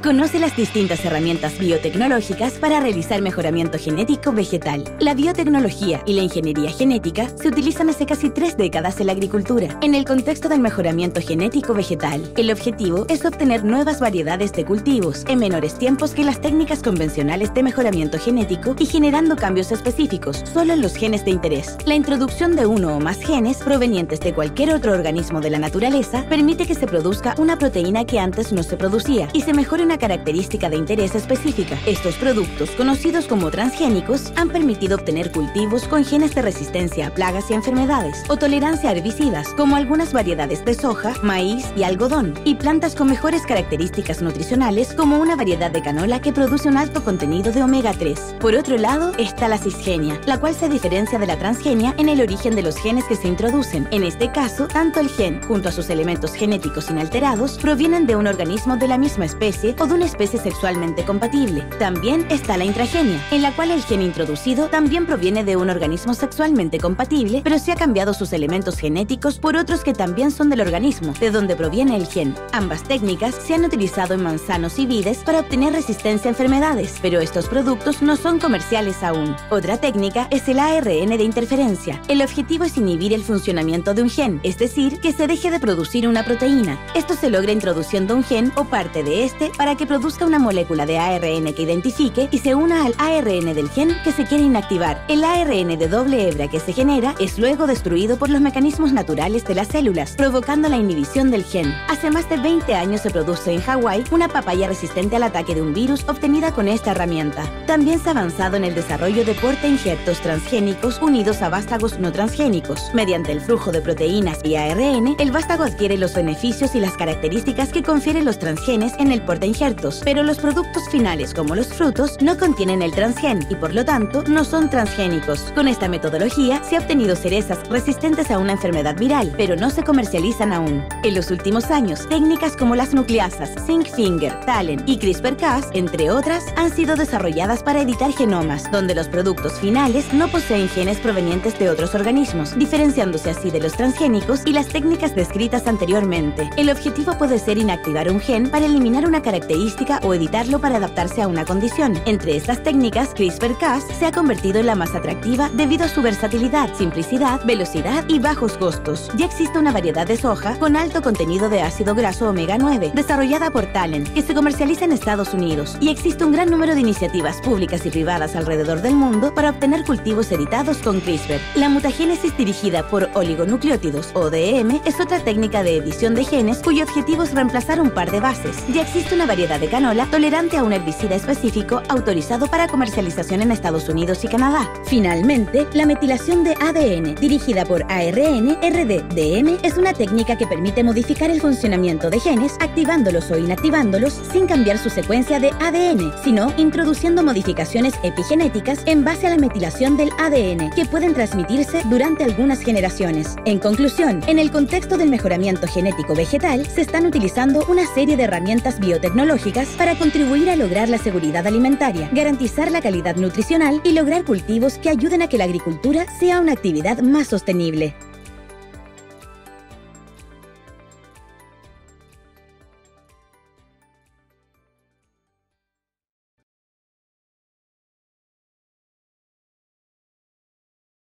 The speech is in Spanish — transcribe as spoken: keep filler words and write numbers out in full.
Conoce las distintas herramientas biotecnológicas para realizar mejoramiento genético vegetal. La biotecnología y la ingeniería genética se utilizan hace casi tres décadas en la agricultura, en el contexto del mejoramiento genético vegetal. El objetivo es obtener nuevas variedades de cultivos en menores tiempos que las técnicas convencionales de mejoramiento genético y generando cambios específicos solo en los genes de interés. La introducción de uno o más genes provenientes de cualquier otro organismo de la naturaleza permite que se produzca una proteína que antes no se producía y se mejore una característica de interés específica. Estos productos, conocidos como transgénicos, han permitido obtener cultivos con genes de resistencia a plagas y enfermedades o tolerancia a herbicidas, como algunas variedades de soja, maíz y algodón, y plantas con mejores características nutricionales, como una variedad de canola que produce un alto contenido de omega tres. Por otro lado, está la cisgenia, la cual se diferencia de la transgenia en el origen de los genes que se introducen. En este caso, tanto el gen, junto a sus elementos genéticos inalterados, provienen de un organismo de la misma especie o de una especie sexualmente compatible. También está la intragenia, en la cual el gen introducido también proviene de un organismo sexualmente compatible, pero se ha cambiado sus elementos genéticos por otros que también son del organismo, de donde proviene el gen. Ambas técnicas se han utilizado en manzanos y vides para obtener resistencia a enfermedades, pero estos productos no son comerciales aún. Otra técnica es el A R N de interferencia. El objetivo es inhibir el funcionamiento de un gen, es decir, que se deje de producir una proteína. Esto se logra introduciendo un gen o parte de este para que produzca una molécula de A R N que identifique y se una al A R N del gen que se quiere inactivar. El A R N de doble hebra que se genera es luego destruido por los mecanismos naturales de las células, provocando la inhibición del gen. Hace más de veinte años se produce en Hawái una papaya resistente al ataque de un virus obtenida con esta herramienta. También se ha avanzado en el desarrollo de portainjertos transgénicos unidos a vástagos no transgénicos. Mediante el flujo de proteínas y A R N, el vástago adquiere los beneficios y las características que confieren los transgenes en el portainjertos, pero los productos finales, como los frutos, no contienen el transgen y por lo tanto no son transgénicos. Con esta metodología se ha obtenido cerezas resistentes a una enfermedad viral, pero no se comercializan aún. En los últimos años, técnicas como las nucleasas Zinc Finger, Talent y CRISPR Cas, entre otras, han sido desarrolladas para editar genomas, donde los productos finales no poseen genes provenientes de otros organismos, diferenciándose así de los transgénicos y las técnicas descritas anteriormente. El objetivo puede ser inactivar un gen para eliminar una característica o editarlo para adaptarse a una condición. Entre estas técnicas, CRISPR Cas se ha convertido en la más atractiva debido a su versatilidad, simplicidad, velocidad y bajos costos. Ya existe una variedad de soja con alto contenido de ácido graso omega nueve, desarrollada por Talent, que se comercializa en Estados Unidos, y existe un gran número de iniciativas públicas y privadas alrededor del mundo para obtener cultivos editados con CRISPR. La mutagénesis dirigida por oligonucleótidos, O D M, es otra técnica de edición de genes cuyo objetivo es reemplazar un par de bases. Ya existe una variedad de canola tolerante a un herbicida específico autorizado para comercialización en Estados Unidos y Canadá. Finalmente, la metilación de A D N, dirigida por A R N R D D M, es una técnica que permite modificar el funcionamiento de genes, activándolos o inactivándolos sin cambiar su secuencia de A D N, sino introduciendo modificaciones epigenéticas en base a la metilación del A D N, que pueden transmitirse durante algunas generaciones. En conclusión, en el contexto del mejoramiento genético vegetal, se están utilizando una serie de herramientas biotecnológicas para contribuir a lograr la seguridad alimentaria, garantizar la calidad nutricional y lograr cultivos que ayuden a que la agricultura sea una actividad más sostenible.